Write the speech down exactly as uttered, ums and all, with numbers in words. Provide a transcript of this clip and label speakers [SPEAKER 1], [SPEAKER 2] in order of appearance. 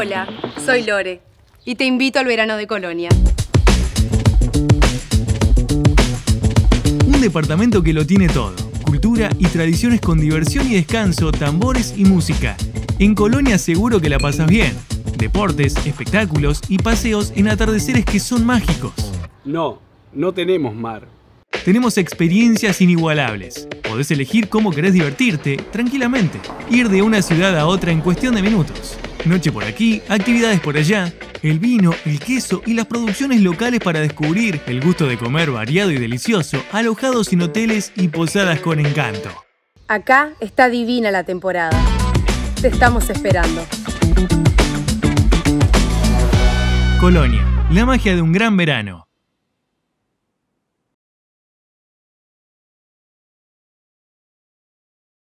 [SPEAKER 1] Hola, soy Lore y te invito al verano de Colonia.
[SPEAKER 2] Un departamento que lo tiene todo: cultura y tradiciones con diversión y descanso, tambores y música. En Colonia seguro que la pasas bien. Deportes, espectáculos y paseos en atardeceres que son mágicos.
[SPEAKER 3] No, no tenemos mar.
[SPEAKER 2] Tenemos experiencias inigualables. Podés elegir cómo querés divertirte tranquilamente. Ir de una ciudad a otra en cuestión de minutos. Noche por aquí, actividades por allá. El vino, el queso y las producciones locales para descubrir el gusto de comer variado y delicioso, alojados en hoteles y posadas con encanto.
[SPEAKER 1] Acá está divina la temporada. Te estamos esperando.
[SPEAKER 2] Colonia, la magia de un gran verano.